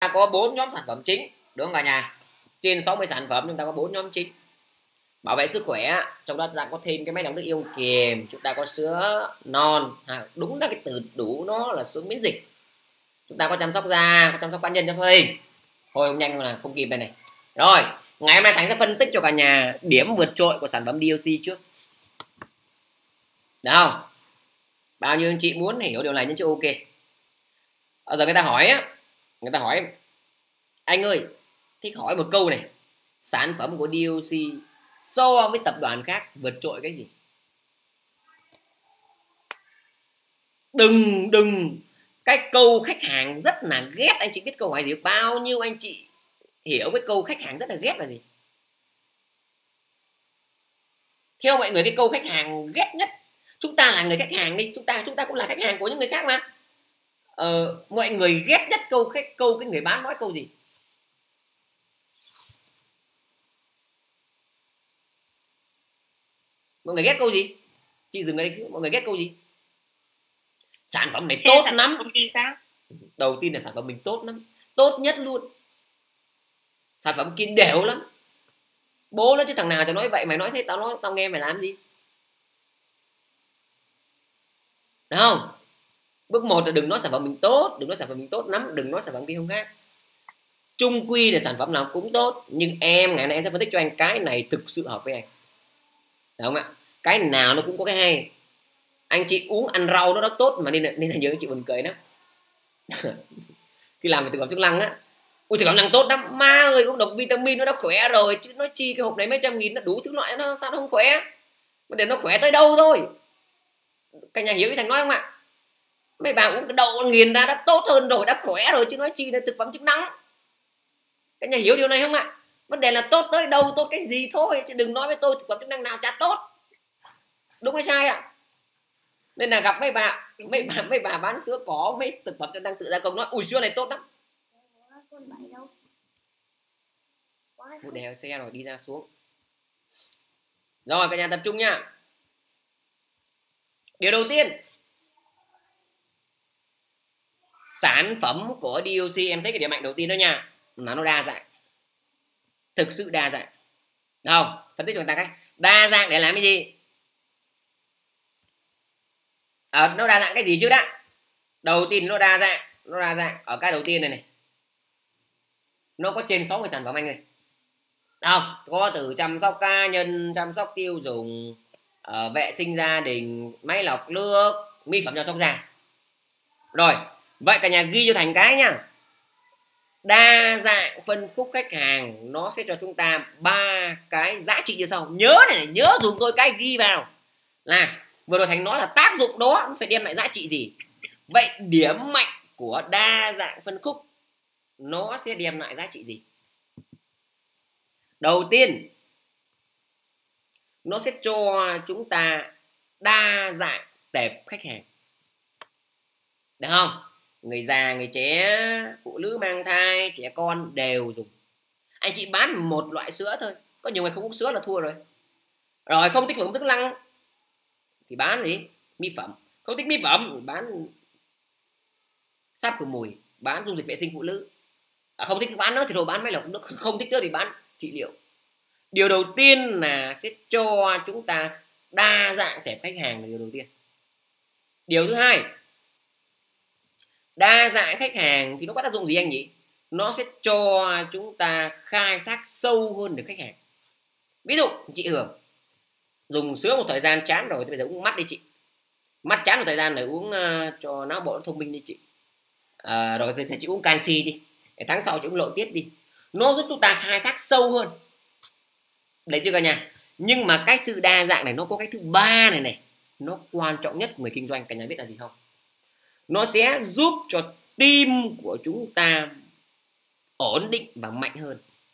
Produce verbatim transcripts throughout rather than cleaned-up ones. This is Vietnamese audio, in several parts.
ta có bốn nhóm sản phẩm chính, đúng không cả nhà? Trên sáu mươi sản phẩm chúng ta có bốn nhóm chính. Bảo vệ sức khỏe, trong đó ta có thêm cái máy lọc nước ion kiềm, chúng ta có sữa non, à, đúng là cái từ đủ nó là sữa miễn dịch. Chúng ta có chăm sóc da, có chăm sóc cá nhân, chăm sóc hình. Thôi không nhanh là không kịp đây này. Rồi, ngày hôm nay Thành sẽ phân tích cho cả nhà điểm vượt trội của sản phẩm đê lờ xê trước. Được không? Bao nhiêu anh chị muốn hiểu điều này nhấn chữ ok. Bây giờ người ta hỏi á, người ta hỏi anh ơi, thích hỏi một câu này, sản phẩm của đê lờ xê so với tập đoàn khác vượt trội cái gì? Đừng đừng cái câu khách hàng rất là ghét, anh chị biết câu hỏi gì? Bao nhiêu anh chị hiểu cái câu khách hàng rất là ghét là gì? Theo mọi người cái câu khách hàng ghét nhất, chúng ta là người khách hàng đi, chúng ta chúng ta cũng là khách hàng của những người khác mà. Ờ, mọi người ghét nhất câu khách câu cái người bán nói câu gì? Mọi người ghét câu gì? Chị dừng ở đây, mọi người ghét câu gì? Sản phẩm này Chê tốt sản lắm. phẩm gì khác? Đầu tiên là sản phẩm mình tốt lắm, tốt nhất luôn. Sản phẩm kia đều lắm. Bố nó chứ thằng nào cho nói vậy, mày nói thế tao nói tao nghe mày làm gì? Đúng không? Bước một là đừng nói sản phẩm mình tốt, đừng nói sản phẩm mình tốt lắm, đừng nói sản phẩm kia không khác. Chung quy là sản phẩm nào cũng tốt, nhưng em ngày nay em sẽ phân tích cho anh cái này thực sự hợp với anh. Đúng không ạ? Cái nào nó cũng có cái hay. Anh chị uống ăn rau nó rất tốt mà, nên là, nên là nhớ anh chị buồn cười đó. Khi làm về thực phẩm chức năng á, ui thực phẩm chức năng tốt lắm, ma ơi uống độc vitamin nó đã khỏe rồi, chứ nó chi cái hộp này mấy trăm nghìn nó đủ thứ loại, nó sao nó không khỏe? Vấn đề nó khỏe tới đâu thôi. Cả nhà hiểu ý Thành nói không ạ? Mấy bà uống cái đậu nghiền ra đã tốt hơn rồi, đã khỏe rồi, chứ nói chi là thực phẩm chức năng. Cả nhà hiểu điều này không ạ? Vấn đề là tốt tới đâu, tốt cái gì thôi, chứ đừng nói với tôi thực phẩm chức năng nào chả tốt. Đúng hay sai ạ? Nên là gặp mấy bà mấy bà mấy bà bán sữa có mấy thực phẩm chức năng tự gia công nói ui sữa này tốt lắm. Một đèo xe rồi đi ra xuống. Rồi cả nhà tập trung nha. Điều đầu tiên, sản phẩm của đê lờ xê em thấy cái điểm mạnh đầu tiên đó nha, là nó đa dạng, thực sự đa dạng. Được không? Phân tích cho người ta cách đa dạng để làm cái gì? À, nó đa dạng cái gì chứ đã? Đầu tiên nó đa dạng, nó đa dạng ở cái đầu tiên này này, nó có trên sáu mươi sản phẩm anh ơi. Không, có từ chăm sóc cá nhân, chăm sóc tiêu dùng, uh, vệ sinh gia đình, máy lọc nước, mỹ phẩm chăm sóc da. Rồi, vậy cả nhà ghi cho Thành cái nha. Đa dạng phân khúc khách hàng nó sẽ cho chúng ta ba cái giá trị như sau. Nhớ này, này nhớ dùng tôi cái ghi vào. Là vừa rồi Thành nói là tác dụng đó nó phải đem lại giá trị gì. Vậy điểm mạnh của đa dạng phân khúc nó sẽ đem lại giá trị gì? Đầu tiên, nó sẽ cho chúng ta đa dạng tệp khách hàng. Được không? Người già, người trẻ, phụ nữ mang thai, trẻ con đều dùng. Anh chị bán một loại sữa thôi, có nhiều người không uống sữa là thua rồi. Rồi không thích hưởng thức năng thì bán gì? Mỹ phẩm. Không thích mỹ phẩm thì bán sáp khử mùi, bán dung dịch vệ sinh phụ nữ. À, không thích bán nữa thì rồi bán máy lọc nước, không thích nữa thì bán trị liệu. Điều đầu tiên là sẽ cho chúng ta đa dạng tệp khách hàng là điều đầu tiên. Điều thứ hai, đa dạng khách hàng thì nó có tác dụng gì anh nhỉ? Nó sẽ cho chúng ta khai thác sâu hơn được khách hàng. Ví dụ chị Hường dùng sữa một thời gian chán rồi thì bây giờ uống mắt đi chị. Mắt chán một thời gian này uống uh, cho não bộ nó thông minh đi chị. À, rồi thì chị uống canxi đi. Để tháng sau chị uống lộ tiết đi. Nó giúp chúng ta khai thác sâu hơn. Đấy chưa cả nhà? Nhưng mà cái sự đa dạng này nó có cái thứ ba này này, nó quan trọng nhất của người kinh doanh, cả nhà biết là gì không? Nó sẽ giúp cho team của chúng ta ổn định và mạnh hơn.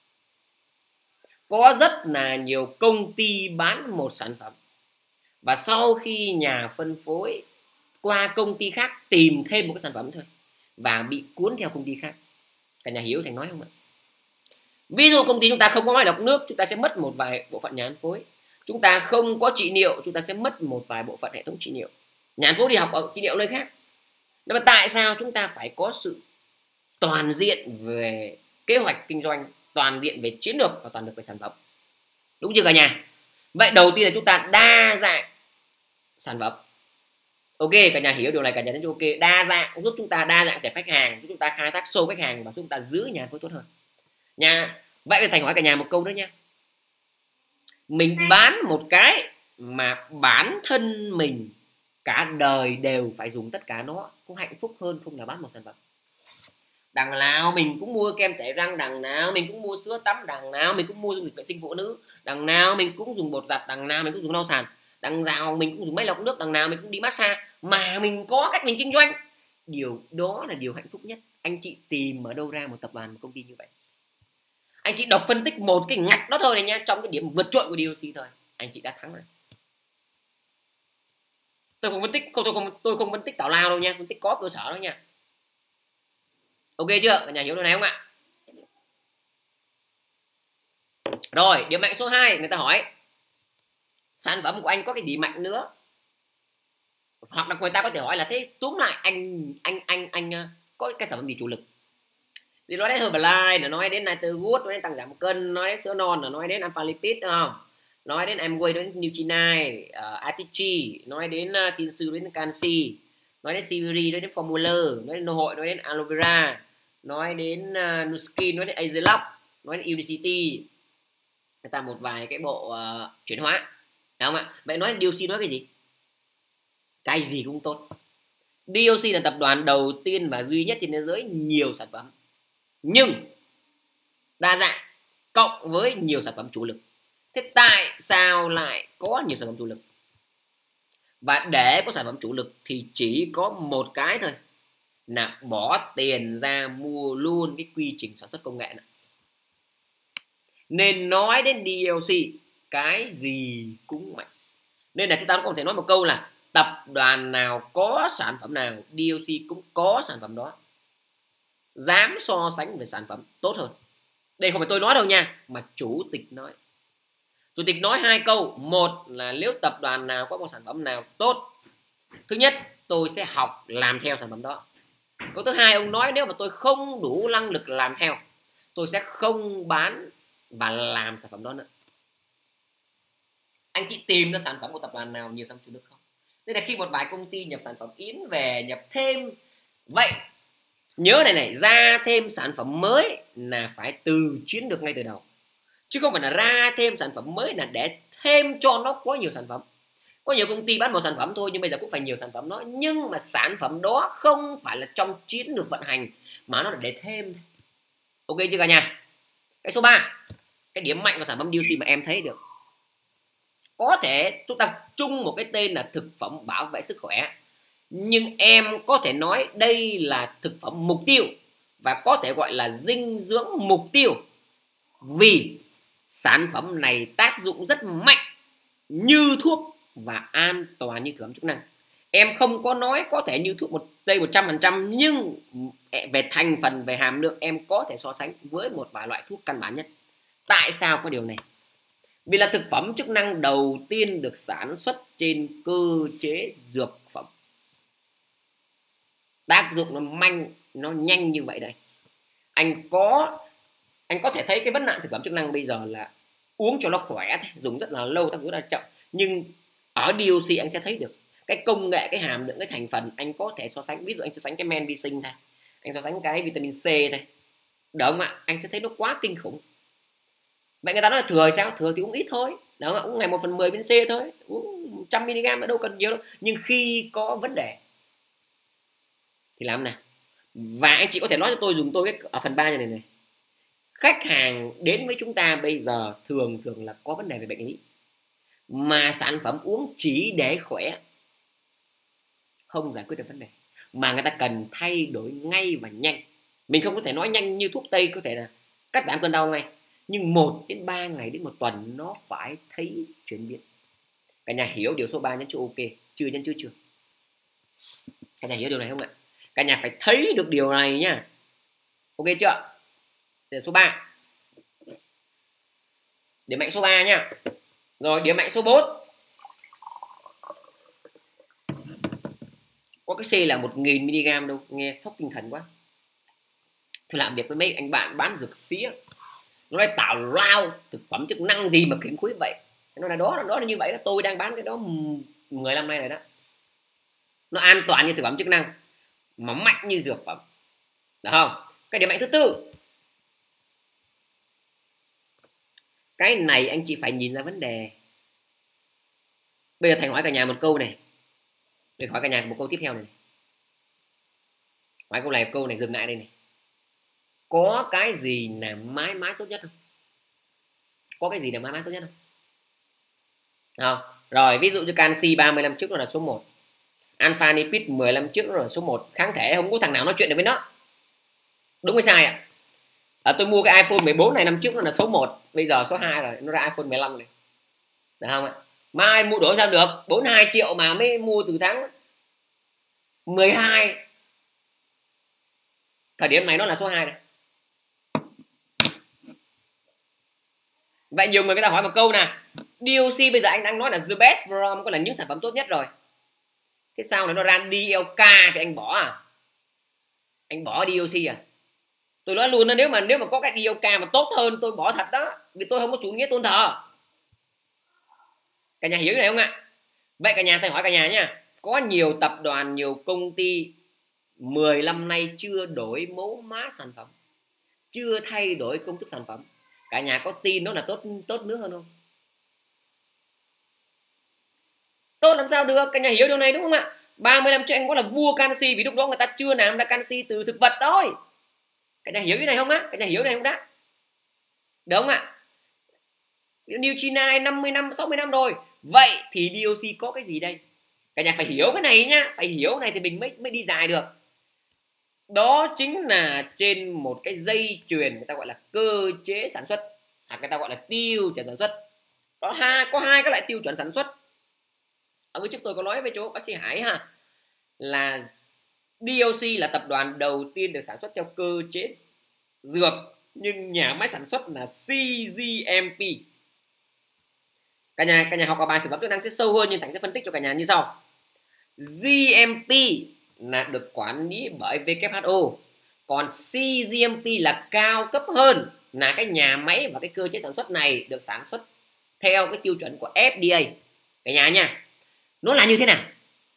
Có rất là nhiều công ty bán một sản phẩm và sau khi nhà phân phối qua công ty khác tìm thêm một cái sản phẩm thôi và bị cuốn theo công ty khác. Cả nhà hiểu Thành nói không ạ? Ví dụ công ty chúng ta không có máy lọc nước, chúng ta sẽ mất một vài bộ phận nhà phân phối. Chúng ta không có trị liệu, chúng ta sẽ mất một vài bộ phận hệ thống trị liệu. Nhà phân phối đi học ở trị liệu nơi khác. Nhưng mà tại sao chúng ta phải có sự toàn diện về kế hoạch kinh doanh, toàn diện về chiến lược và toàn diện về sản phẩm. Đúng chưa cả nhà? Vậy đầu tiên là chúng ta đa dạng sản phẩm. Ok, cả nhà hiểu điều này, cả nhà thấy ok. Đa dạng giúp chúng ta đa dạng tệp khách hàng, giúp chúng ta khai thác sâu khách hàng và giúp chúng ta giữ nhà phối tốt hơn. Nha. Vậy thì Thành hỏi cả nhà một câu nữa nha. Mình bán một cái mà bản thân mình cả đời đều phải dùng tất cả nó, có hạnh phúc hơn không là bán một sản phẩm? Đằng nào mình cũng mua kem tẩy răng, đằng nào mình cũng mua sữa tắm, đằng nào mình cũng mua dung dịch vệ sinh phụ nữ, đằng nào mình cũng dùng bột giặt, đằng nào mình cũng dùng lau sàn, đằng nào mình cũng dùng máy lọc nước, đằng nào mình cũng đi massage, mà mình có cách mình kinh doanh. Điều đó là điều hạnh phúc nhất. Anh chị tìm ở đâu ra một tập đoàn, một công ty như vậy? Anh chị đọc phân tích một cái ngạch đó thôi này nha, trong cái điểm vượt trội của đê ô xê thôi, anh chị đã thắng rồi. Tôi không phân tích, tôi không tôi không phân tích tào lao đâu nha, phân tích có cơ sở đó nha. Ok chưa? Cả nhà hiểu điều này không ạ? Rồi, điểm mạnh số hai, người ta hỏi sản phẩm của anh có cái gì mạnh nữa? Hoặc là người ta có thể hỏi là thế túm lại anh anh anh anh có cái sản phẩm gì chủ lực? Thì nói đến Herbalife, nói đến Nitrogood, nói đến tăng giảm cân, nói đến sữa non, nói đến Alpha Lipid, đúng không? Nói đến Amway, nói đến Nutrinine, uh, a tê giê, nói đến uh, Thiên Sư, nói đến Canxi, nói đến Siviri, nói đến Formula, nói đến Nô Hội, nói đến Aloe Vera, nói đến uh, Nuskin, nói đến Azelux, nói đến Udacity. Người ta một vài cái bộ uh, chuyển hóa, đúng không ạ? Vậy nói đến đê ô xê nói cái gì? Cái gì cũng tốt. đê ô xê là tập đoàn đầu tiên và duy nhất trên thế giới nhiều sản phẩm, nhưng đa dạng cộng với nhiều sản phẩm chủ lực. Thế tại sao lại có nhiều sản phẩm chủ lực? Và để có sản phẩm chủ lực thì chỉ có một cái thôi, là bỏ tiền ra mua luôn cái quy trình sản xuất công nghệ này. Nên nói đến đê ô xê cái gì cũng mạnh. Nên là chúng ta cũng có thể nói một câu là tập đoàn nào có sản phẩm nào, đê ô xê cũng có sản phẩm đó. Dám so sánh về sản phẩm tốt hơn. Đây không phải tôi nói đâu nha, mà chủ tịch nói. Chủ tịch nói hai câu. Một là nếu tập đoàn nào có một sản phẩm nào tốt, thứ nhất tôi sẽ học làm theo sản phẩm đó. Câu thứ hai, ông nói nếu mà tôi không đủ năng lực làm theo, tôi sẽ không bán và làm sản phẩm đó nữa. Anh chị tìm ra sản phẩm của tập đoàn nào nhiều sản phẩm chủ lực không? Nên là khi một vài công ty nhập sản phẩm yến về, nhập thêm, vậy nhớ này này, ra thêm sản phẩm mới là phải từ chiến lược ngay từ đầu, chứ không phải là ra thêm sản phẩm mới là để thêm cho nó có nhiều sản phẩm. Có nhiều công ty bán một sản phẩm thôi nhưng bây giờ cũng phải nhiều sản phẩm đó, nhưng mà sản phẩm đó không phải là trong chiến lược vận hành mà nó là để thêm. Ok chưa cả nhà? Cái số ba, cái điểm mạnh của sản phẩm đê ô xê mà em thấy được, có thể chúng ta chung một cái tên là thực phẩm bảo vệ sức khỏe, nhưng em có thể nói đây là thực phẩm mục tiêu và có thể gọi là dinh dưỡng mục tiêu, vì sản phẩm này tác dụng rất mạnh như thuốc và an toàn như thực phẩm chức năng. Em không có nói có thể như thuốc một tây một trăm phần trăm, nhưng về thành phần, về hàm lượng em có thể so sánh với một vài loại thuốc căn bản nhất. Tại sao có điều này? Vì là thực phẩm chức năng đầu tiên được sản xuất trên cơ chế dược phẩm. Tác dụng nó manh, nó nhanh như vậy đây. Anh có anh có thể thấy cái vấn nạn thực phẩm chức năng bây giờ là uống cho nó khỏe, dùng rất là lâu, tác dụng rất là chậm. Nhưng ở đê ô xê anh sẽ thấy được cái công nghệ, cái hàm lượng, cái thành phần anh có thể so sánh. Ví dụ anh so sánh cái men vi sinh thôi, anh so sánh cái vitamin C thôi, được không ạ? Anh sẽ thấy nó quá kinh khủng. Vậy người ta nói là thừa sao? Thừa thì uống ít thôi, đúng không? Uống ngày một phần mười viên C thôi, uống một trăm mi li gam đâu cần nhiều đâu. Nhưng khi có vấn đề thì làm nào? Và anh chị có thể nói cho tôi, dùng tôi ở phần ba này này, khách hàng đến với chúng ta bây giờ thường thường là có vấn đề về bệnh lý, mà sản phẩm uống chỉ để khỏe không giải quyết được vấn đề, mà người ta cần thay đổi ngay và nhanh. Mình không có thể nói nhanh như thuốc tây, có thể là cắt giảm cơn đau ngay, nhưng một đến ba ngày đến một tuần nó phải thấy chuyển biến. Cả nhà hiểu điều số ba nhấn chữ ok, chưa nhấn chữ chưa? Cả nhà hiểu điều này không ạ? Cả nhà phải thấy được điều này nhá. Ok chưa? Điểm số ba. Điểm mạnh số ba nhá. Rồi điểm mạnh số bốn. Có cái C là một nghìn mi li gam đâu, nghe sốc tinh thần quá. tôi làm việc với mấy anh bạn bán dược sĩ, nó nói tào lao thực phẩm chức năng gì mà khủng khiếp vậy. Nó là đó đó là như vậy đó, tôi đang bán cái đó mười năm nay rồi đó. Nó an toàn như thực phẩm chức năng mà mạnh như dược phẩm, được không? Cái điểm mạnh thứ tư, cái này anh chị phải nhìn ra vấn đề. Bây giờ Thành hỏi cả nhà một câu này, để hỏi cả nhà một câu tiếp theo này. Hỏi câu này, câu này dừng lại đây này. Có cái gì là mãi mãi tốt nhất không? Có cái gì là mãi mãi tốt nhất không? Không. Rồi ví dụ như canxi ba mươi năm trước nó là số một, alpha lipid mười năm trước nó là số một, kháng thể không có thằng nào nói chuyện được với nó. Đúng hay sai ạ? À, tôi mua cái iPhone mười bốn này năm trước nó là số một, bây giờ số hai rồi, nó ra iPhone mười lăm này. Được không ạ? Mai mua đổi sao được, bốn mươi hai triệu mà mới mua từ tháng mười hai. Thời điểm này nó là số hai này. Vậy nhiều người người ta hỏi một câu nè, đê ô xê bây giờ anh đang nói là the best from, có là những sản phẩm tốt nhất rồi. Thế sao nó ra đê lờ ca thì anh bỏ à? Anh bỏ đê ô xê à? Tôi nói luôn đó, nếu mà nếu mà có cái đê lờ ca mà tốt hơn tôi bỏ thật đó, vì tôi không có chủ nghĩa tôn thờ. Cả nhà hiểu cái này không ạ? Vậy cả nhà, thầy hỏi cả nhà nhá, có nhiều tập đoàn, nhiều công ty mười năm nay chưa đổi mẫu mã sản phẩm, chưa thay đổi công thức sản phẩm, cả nhà có tin nó là tốt tốt nữa hơn không? Tốt làm sao được, cả nhà hiểu điều này đúng không ạ? ba mươi năm trước anh có là vua canxi vì lúc đó người ta chưa làm ra canxi từ thực vật thôi. Cả nhà hiểu cái này không á? Cả nhà hiểu cái này không đã? Đúng không ạ? Neutrogena năm mươi năm, sáu mươi năm rồi. Vậy thì đê ô xê có cái gì đây? Cả nhà phải hiểu cái này nhá, phải hiểu này thì mình mới mới đi dài được. Đó chính là trên một cái dây chuyền, người ta gọi là cơ chế sản xuất, hoặc người ta gọi là tiêu chuẩn sản xuất. Có hai có hai các loại tiêu chuẩn sản xuất. Ở trước tôi có nói với chỗ bác sĩ Hải ha, là đê ô xê là tập đoàn đầu tiên được sản xuất theo cơ chế dược, nhưng nhà máy sản xuất là xê giê em pê. Cả nhà cả nhà học ở bài thực phẩm chức năng sẽ sâu hơn, nhưng Thành sẽ phân tích cho cả nhà như sau. giê em pê là được quản lý bởi vê kép hát o, còn xê giê em pê là cao cấp hơn, là cái nhà máy và cái cơ chế sản xuất này được sản xuất theo cái tiêu chuẩn của ép đê a. Cả nhà nha, nó là như thế nào?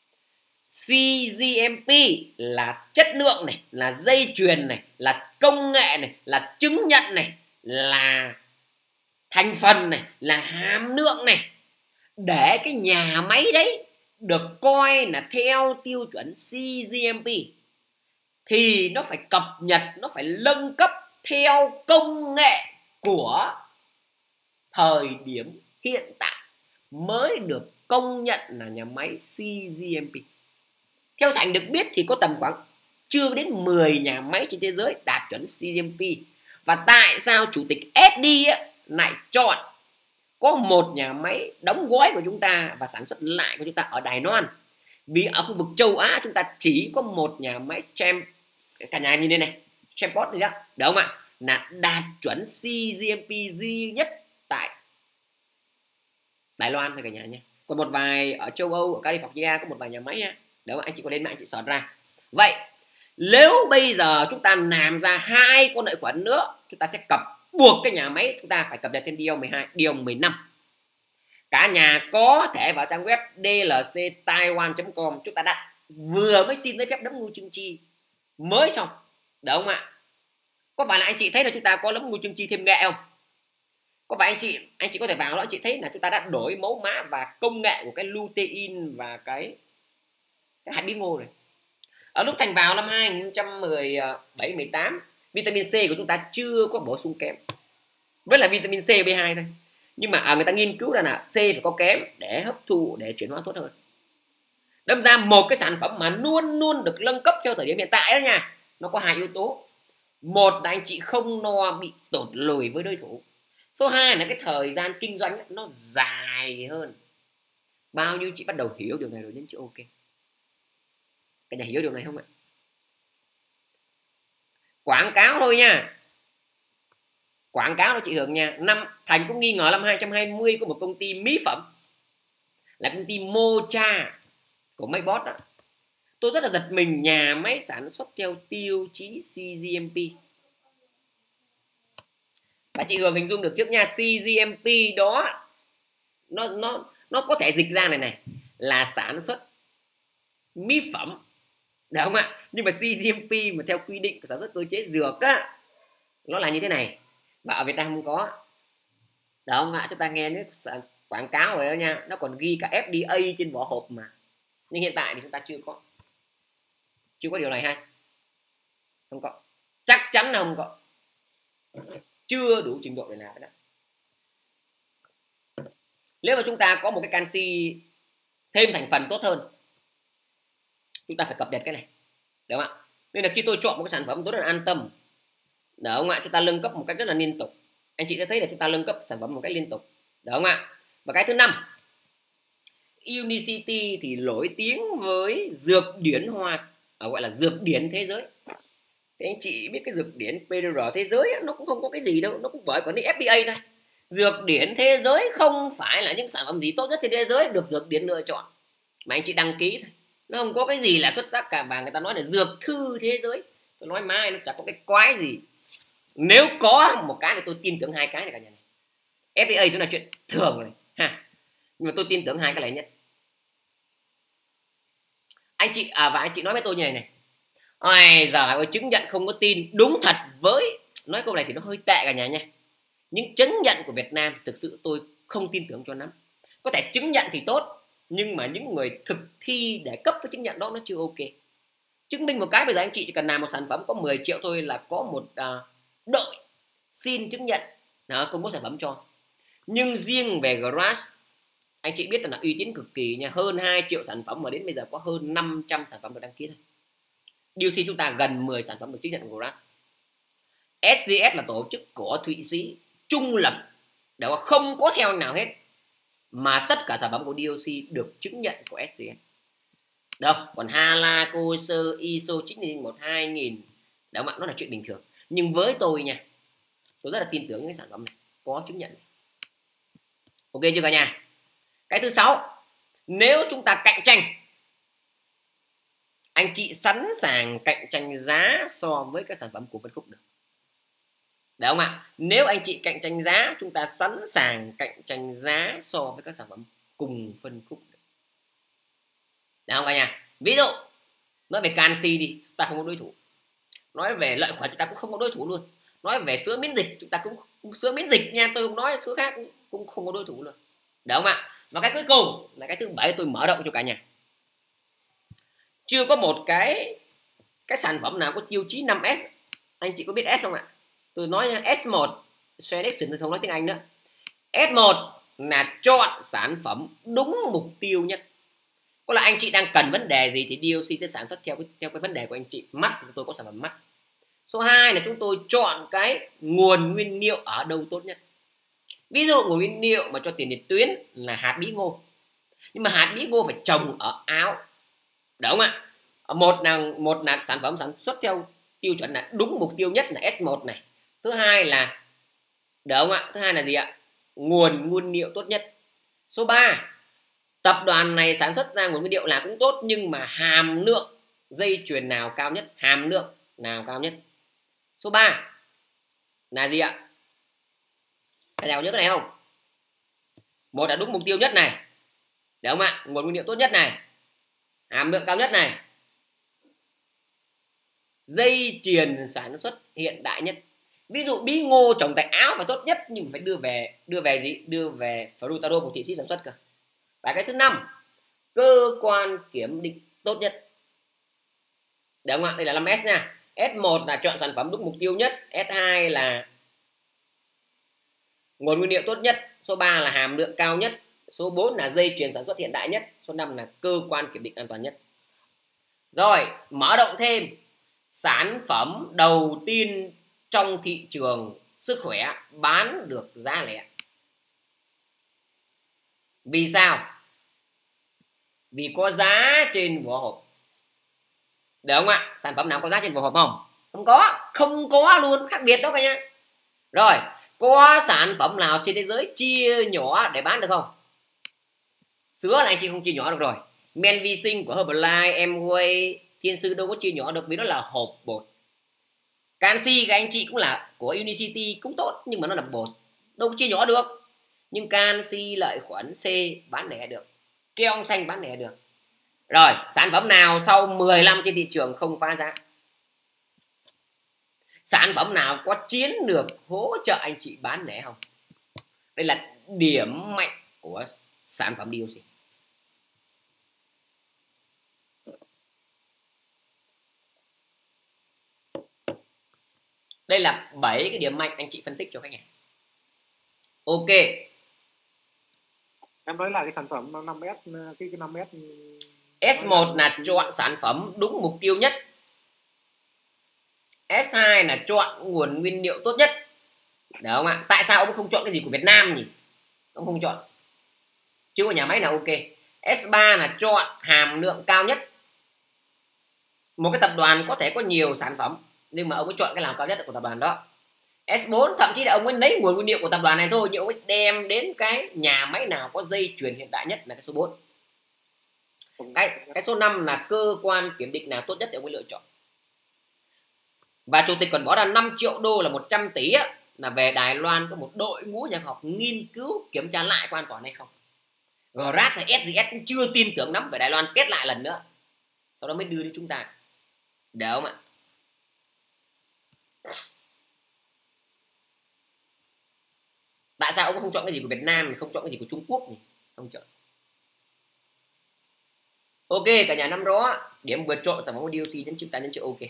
xê giê em pê là chất lượng này, là dây chuyền này, là công nghệ này, là chứng nhận này, là thành phần này, là hàm lượng này, để cái nhà máy đấy được coi là theo tiêu chuẩn xê giê em pê thì nó phải cập nhật, nó phải nâng cấp theo công nghệ của thời điểm hiện tại mới được công nhận là nhà máy xê giê em pê. Theo Thành được biết thì có tầm khoảng chưa đến mười nhà máy trên thế giới đạt chuẩn xê giê em pê. Và tại sao chủ tịch ét đê lại chọn có một nhà máy đóng gói của chúng ta và sản xuất lại của chúng ta ở Đài Loan? Vì ở khu vực châu Á chúng ta chỉ có một nhà máy Champ, cả nhà nhìn đây này, Champot này đó, được không ạ? Là đạt chuẩn xê giê em pê duy nhất tại Đài Loan thôi cả nhà nhé. Còn một vài ở châu Âu, ở California có một vài nhà máy nha. Đấy, anh chị có lên mạng anh chị search ra. Vậy nếu bây giờ chúng ta làm ra hai con lợi khuẩn nữa, chúng ta sẽ cập buộc cái nhà máy chúng ta phải cập nhật thêm điều mười hai, điều mười lăm. Cả nhà có thể vào trang web đê lờ xê taiwan chấm com, chúng ta đã vừa mới xin giấy phép nấm ngu chương chi mới xong, được không ạ? Có phải là anh chị thấy là chúng ta có nấm ngu chương chi thêm nghệ không? Có phải anh chị anh chị có thể vào đó anh chị thấy là chúng ta đã đổi mẫu mã và công nghệ của cái lutein và cái, cái hạt bí ngô này. Ở lúc Thành vào năm hai nghìn không trăm mười bảy mười tám, vitamin C của chúng ta chưa có bổ sung kém, với là vitamin C B hai thôi. Nhưng mà à, người ta nghiên cứu ra là C phải có kém để hấp thụ, để chuyển hóa tốt hơn. Đâm ra một cái sản phẩm mà luôn luôn được nâng cấp theo thời điểm hiện tại đó nha, nó có hai yếu tố. Một là anh chị không no bị tụt lùi với đối thủ. Số hai là cái thời gian kinh doanh ấy, nó dài hơn. Bao nhiêu chị bắt đầu hiểu điều này rồi nên chị ok. Cả nhà hiểu điều này không ạ? Quảng cáo thôi nha, quảng cáo đó chị Hường nha. Năm Thành cũng nghi ngờ năm hai không hai không có một công ty mỹ phẩm là công ty Mocha của Maybot đó. Tôi rất là giật mình, nhà máy sản xuất theo tiêu chí xê giê em pê Bà chị Hường hình dung được trước nha, xê giê em pê đó nó nó nó có thể dịch ra này này là sản xuất mỹ phẩm, được không ạ? Nhưng mà xê giê em pê mà theo quy định của sản xuất cơ chế dược á, nó là như thế này, mà ở Việt Nam không có, được không ạ? Chúng ta nghe những quảng cáo rồi đó nha, nó còn ghi cả ép đê a trên vỏ hộp mà, nhưng hiện tại thì chúng ta chưa có, chưa có điều này hay không có, chắc chắn là không có, chưa đủ trình độ để làm cái đó. Nếu mà chúng ta có một cái canxi thêm thành phần tốt hơn, chúng ta phải cập nhật cái này, được không ạ? Nên là khi tôi chọn một cái sản phẩm tôi rất là an tâm, được không ạ? Chúng ta nâng cấp một cách rất là liên tục, anh chị sẽ thấy là chúng ta nâng cấp sản phẩm một cách liên tục, được không ạ? Và cái thứ năm, Unicity thì nổi tiếng với dược điển hoa, à, gọi là dược điển thế giới. Thế anh chị biết cái dược điển pê rờ thế giới ấy, nó cũng không có cái gì đâu, nó cũng bởi có cái ép đê a thôi. Dược điển thế giới không phải là những sản phẩm gì tốt nhất trên thế giới được dược điển lựa chọn, mà anh chị đăng ký thôi, nó không có cái gì là xuất sắc cả, và người ta nói là dược thư thế giới. Tôi nói mai nó chẳng có cái quái gì. Nếu có một cái thì tôi tin tưởng hai cái này cả nhà này, ép đê a đó là chuyện thường này ha, nhưng mà tôi tin tưởng hai cái này nhất. Anh chị à, và anh chị nói với tôi như này này, ôi giời ơi, chứng nhận không có tin. Đúng thật, với nói câu này thì nó hơi tệ cả nhà nha, nhưng chứng nhận của Việt Nam thì thực sự tôi không tin tưởng cho lắm. Có thể chứng nhận thì tốt, nhưng mà những người thực thi để cấp cái chứng nhận đó nó chưa ok. Chứng minh một cái, bây giờ anh chị chỉ cần làm một sản phẩm có mười triệu thôi là có một uh, đội xin chứng nhận đó, công bố sản phẩm cho. Nhưng riêng về Grass, anh chị biết là uy tín cực kỳ nha, hơn hai triệu sản phẩm mà đến bây giờ có hơn năm trăm sản phẩm được đăng ký thôi. đê ô xê chúng ta gần mười sản phẩm được chứng nhận của Grass. ét giê ét là tổ chức của Thụy Sĩ, trung lập, đó không có theo anh nào hết, mà tất cả sản phẩm của đê ô xê được chứng nhận của ét giê ét. Đâu, còn Hala, Coser, i ét o chín nghìn một hai nghìn, đó mà nó là chuyện bình thường. Nhưng với tôi nha, tôi rất là tin tưởng những cái sản phẩm này có chứng nhận này. Ok chưa cả nhà? Cái thứ sáu, nếu chúng ta cạnh tranh, anh chị sẵn sàng cạnh tranh giá so với các sản phẩm của phân khúc được, được không ạ? Nếu anh chị cạnh tranh giá, chúng ta sẵn sàng cạnh tranh giá so với các sản phẩm cùng phân khúc được, được không cả nhà? Ví dụ nói về canxi đi, chúng ta không có đối thủ. Nói về lợi khuẩn chúng ta cũng không có đối thủ luôn. Nói về sữa miễn dịch chúng ta cũng, sữa miễn dịch nha, tôi không nói sữa khác, cũng không có đối thủ luôn, được không ạ? Và cái cuối cùng là cái thứ bảy, tôi mở rộng cho cả nhà. Chưa có một cái cái sản phẩm nào có tiêu chí năm S. Anh chị có biết S không ạ? Tôi nói nha, S một selection, tôi không nói tiếng Anh nữa. S một là chọn sản phẩm đúng mục tiêu nhất. Có là anh chị đang cần vấn đề gì thì đê ô xê sẽ sản xuất theo cái, theo cái vấn đề của anh chị. Mắt thì tôi có sản phẩm mắt. Số hai là chúng tôi chọn cái nguồn nguyên liệu ở đâu tốt nhất. Ví dụ nguồn nguyên liệu mà cho tiền liệt tuyến là hạt bí ngô, nhưng mà hạt bí ngô phải trồng ở Áo, đúng không ạ? Một là một là sản phẩm sản xuất theo tiêu chuẩn là đúng mục tiêu nhất là S một này. Thứ hai là, được không ạ? Thứ hai là gì ạ? Nguồn nguyên liệu tốt nhất. Số ba, tập đoàn này sản xuất ra nguồn nguyên liệu là cũng tốt, nhưng mà hàm lượng dây chuyền nào cao nhất, hàm lượng nào cao nhất. Số ba là gì ạ? Các nhà nhớ cái này không? Một là đúng mục tiêu nhất này, được không ạ? Nguồn nguyên liệu tốt nhất này, hàm lượng cao nhất này, dây chuyền sản xuất hiện đại nhất. Ví dụ bí ngô trồng tại Áo phải tốt nhất, nhưng phải đưa về đưa về gì? Đưa về Frutaro của Thụy Sĩ sản xuất cơ. Và cái thứ năm, cơ quan kiểm định tốt nhất, được không ạ? Đây là năm S nha. S một là chọn sản phẩm đúng mục tiêu nhất. S hai là nguồn nguyên liệu tốt nhất. Số ba là hàm lượng cao nhất. Số bốn là dây chuyền sản xuất hiện đại nhất. Số năm là cơ quan kiểm định an toàn nhất. Rồi, mở rộng thêm. Sản phẩm đầu tiên trong thị trường sức khỏe bán được giá lẻ. Vì sao? Vì có giá trên vỏ hộp. Được không ạ? Sản phẩm nào có giá trên vỏ hộp không? Không có. Không có luôn. Khác biệt đó cả nha. Rồi, có sản phẩm nào trên thế giới chia nhỏ để bán được không? Sữa là anh chị không chia nhỏ được rồi. Men vi sinh của Herbalife, Amway, Thiên Sư đâu có chia nhỏ được, vì nó là hộp bột. Canxi các anh chị cũng là của Unicity cũng tốt, nhưng mà nó là bột, đâu có chia nhỏ được. Nhưng canxi, lợi khuẩn, C bán lẻ được, keong xanh bán lẻ được. Rồi, sản phẩm nào sau mười năm trên thị trường không phá giá? Sản phẩm nào có chiến lược hỗ trợ anh chị bán lẻ không? Đây là điểm mạnh của sản phẩm đê ô xê. Đây là bảy cái điểm mạnh anh chị phân tích cho khách hàng. Ok. Em nói lại cái sản phẩm năm S, cái, cái năm S. S một là chọn sản phẩm đúng mục tiêu nhất. S hai là chọn nguồn nguyên liệu tốt nhất. Được không ạ? Tại sao ông không chọn cái gì của Việt Nam nhỉ? Ông không chọn chứ của nhà máy là ok. S ba là chọn hàm lượng cao nhất. Một cái tập đoàn có thể có nhiều sản phẩm, nhưng mà ông ấy chọn cái làm cao nhất của tập đoàn đó. S bốn thậm chí là ông ấy lấy nguồn nguyên liệu của tập đoàn này thôi, nhưng ông ấy đem đến cái nhà máy nào có dây chuyền hiện đại nhất là cái số bốn. Cái, cái số năm là cơ quan kiểm định nào tốt nhất thì ông ấy lựa chọn. Và chủ tịch còn bỏ ra năm triệu đô là một trăm tỷ á, là về Đài Loan có một đội ngũ nhà học nghiên cứu kiểm tra lại có an toàn hay không. Grab hay ét giê ét cũng chưa tin tưởng lắm, về Đài Loan test lại lần nữa, sau đó mới đưa đến chúng ta. Được không ạ? Tại sao ông không chọn cái gì của Việt Nam, không chọn cái gì của Trung Quốc nhỉ? Không chọn. Ok, cả nhà nắm rõ điểm vượt trội sản phẩm của đê ô xê đến chúng ta đến chữ ok.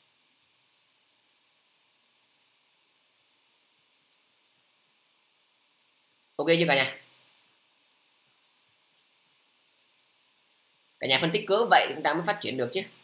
Ok chưa cả nhà? Cả nhà phân tích cớ vậy chúng ta mới phát triển được chứ.